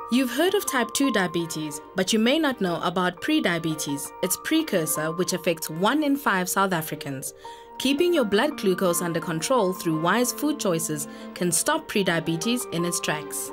You've heard of type 2 diabetes, but you may not know about prediabetes, its precursor which affects 1 in 5 South Africans. Keeping your blood glucose under control through wise food choices can stop prediabetes in its tracks.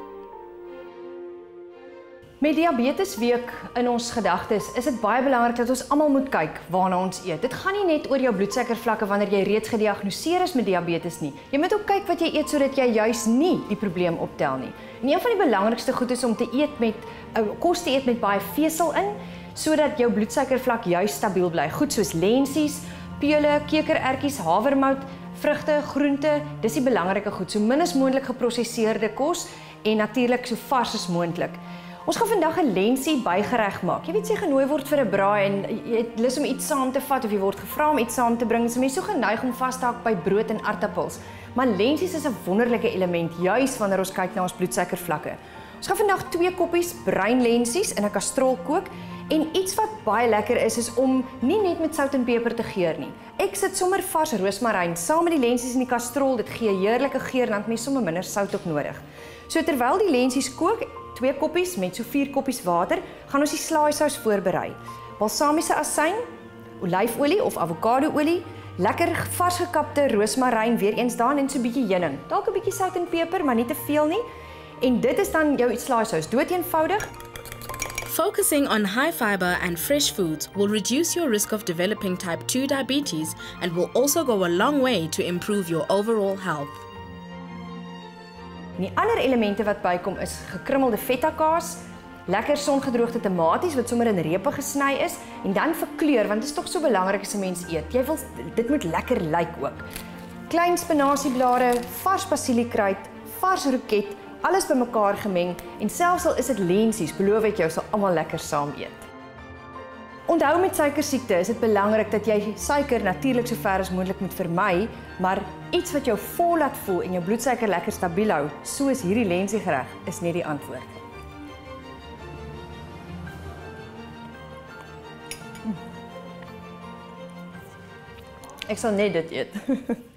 Met Diabetes Week in ons gedagtes is dit baie belangrik dat ons almal moet kyk waarna ons eet. Dit gaan nie net oor jou bloedsuikervlakke wanneer jy reeds gediagnoseer is met diabetes nie. Jy moet ook kyk wat jy eet sodat jy juis nie die probleem optel nie. En een van die belangrikste goed is om te eet met kos te eet met baie vesel in sodat jou bloedsuikervlak juis stabiel bly. Goed soos lensies, peule, kekerertjies, havermout, vrugte, groente, dis die belangrike goed. So min as moontlik geprosesseerde kos en natuurlik so vars as moontlik. Ons gaan vandag 'n lensie bygereg maak. Jy weet jy genooi word vir 'n braai en jy het lus om iets saam te vat of jy word gevra om iets saam te bring. So mense so geneig om vas te hak by brood en aartappels. Maar lensies is 'n wonderlike element juis wanneer ons kyk na ons bloedsuikervlakke. Ons gaan vandag 2 koppies breinlensies in 'n kastrol kook en iets wat baie lekker is om nie net met sout en peper te geur nie. Ek sit sommer vars roosmaryn saam met die lensies in die kastrol. Dit gee 'n heerlike geur en dan het mens sommer minder sout ook nodig. So terwyl die lensies kook, 2 koppies met so 4 koppies water, gaan ons die slaaisous voorberei. Balsamiese asyn, olyfolie of avokadoolie, lekker vars gekapte roosmaryn weer eens daarin en so 'n bietjie heuning. Dalk 'n bietjie sout en peper, maar nie te veel nie. En dit is dan jou slaaisous, dood eenvoudig. Focusing on high fiber and fresh foods will reduce your risk of developing type 2 diabetes and will also go a long way to improve your overall health. En die ander elemente wat bykom is gekrummelde feta kaas, lekker songedroogde tomaties wat sommer in repe gesny is en dan vir kleur want dit is tog so belangrik as 'n mens eet. Jy wil dit moet lekker lyk ook. Klein spinasieblare, vars basiliekruid, vars roket, alles bymekaar gemeng en selfs al is dit lensies, beloof ek jou sal almal lekker saam eet. Onthou met suikersiekte is dit belangrik dat jy suiker natuurlik so ver as moontlik moet vermy, maar iets wat jou vol laat voel en jou bloedsuiker lekker stabiel hou, soos hierdie lensiegereg, is nie die antwoord. Ek sal net dit eet.